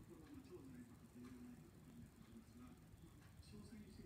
ころは超在宅というようなことになっておりますが、詳細に